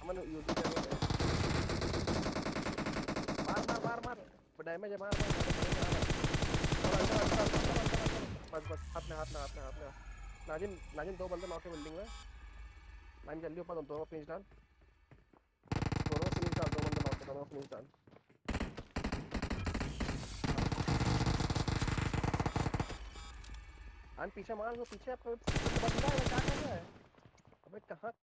मैंने YouTube channel पे। मार मार मार मार, डैमेज है, मार मार मार, बस बस, हाथ में हाथ में हाथ में हाथ में। नाजिम नाजिम, दो बंदे नॉक है बिल्डिंग में। नाजिम जल्दी ऊपर, दोनों फिनिश डाल, दोनों फिनिश डाल, दो बंदे नॉक है, दोनों फिनिश डाल। पीछे मार, वो पीछे आपका बंदा है, क्या कर रहा है? अबे कहाँ